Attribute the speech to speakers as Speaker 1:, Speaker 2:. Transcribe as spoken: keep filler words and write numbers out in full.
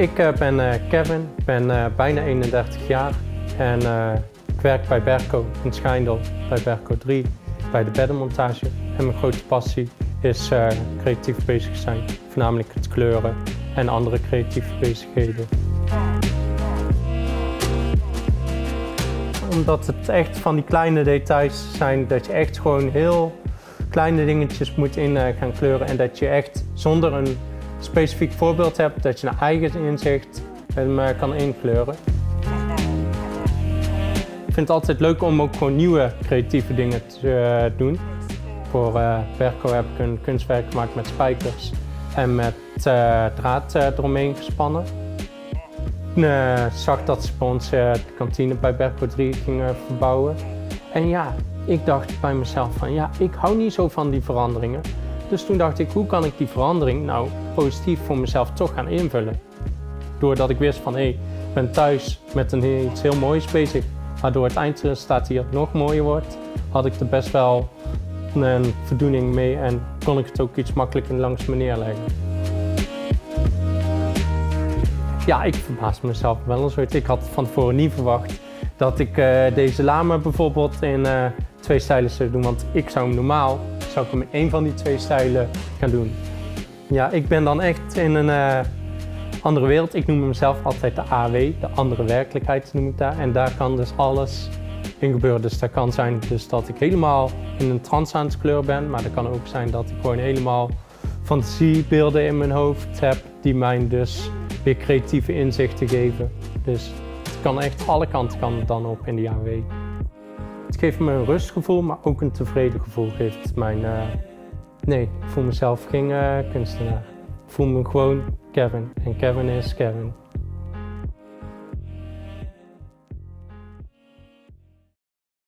Speaker 1: Ik uh, ben uh, Kevin, ik ben uh, bijna eenendertig jaar en uh, ik werk bij Berco in Schijndel, bij Berco drie, bij de beddenmontage. En mijn grote passie is uh, creatief bezig zijn, voornamelijk het kleuren en andere creatieve bezigheden. Omdat het echt van die kleine details zijn, dat je echt gewoon heel kleine dingetjes moet in uh, gaan kleuren en dat je echt zonder een specifiek voorbeeld hebt, dat je naar eigen inzicht hem uh, kan inkleuren. Ik vind het altijd leuk om ook gewoon nieuwe creatieve dingen te uh, doen. Voor uh, Berco heb ik een kunstwerk gemaakt met spijkers en met uh, draad uh, eromheen gespannen. Ik uh, zag dat ze bij ons uh, de kantine bij Berco drie gingen verbouwen. En ja, ik dacht bij mezelf van ja, ik hou niet zo van die veranderingen. Dus toen dacht ik, hoe kan ik die verandering nou positief voor mezelf toch gaan invullen? Doordat ik wist van hé, hey, ik ben thuis met een, iets heel moois bezig, waardoor het eindresultaat hier nog mooier wordt, had ik er best wel een voldoening mee en kon ik het ook iets makkelijker langs me neerleggen. Ja, ik verbaas mezelf wel eens ooit. Ik had van tevoren niet verwacht dat ik uh, deze lama bijvoorbeeld in uh, twee stijlen zou doen, want ik zou hem normaal zou ik hem in één van die twee stijlen gaan doen. Ja, ik ben dan echt in een uh, andere wereld. Ik noem mezelf altijd de A W, de andere werkelijkheid noem ik daar. En daar kan dus alles in gebeuren. Dus dat kan zijn dus dat ik helemaal in een trance aan het kleuren ben, maar dat kan ook zijn dat ik gewoon helemaal fantasiebeelden in mijn hoofd heb die mij dus weer creatieve inzichten geven. Dus het kan echt alle kanten kan het dan op in die A W. Het geeft me een rustgevoel, maar ook een tevreden gevoel geeft het mijn... Uh... Nee, ik voel mezelf geen uh, kunstenaar. Ik voel me gewoon Kevin en Kevin is Kevin.